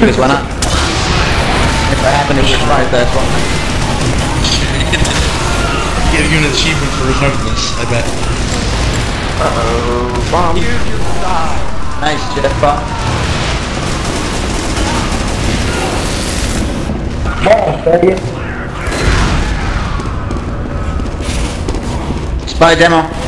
Because why not? If it happened, it was right there, so Give you an achievement for remoteness, I bet. Uh-oh, bomb. nice jet bomb. Spy demo.